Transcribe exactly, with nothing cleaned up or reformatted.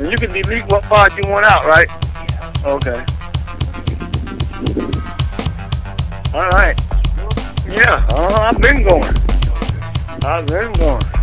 You can delete what part you want out, right? Okay. All right. Yeah, uh, I've been going. I've been going.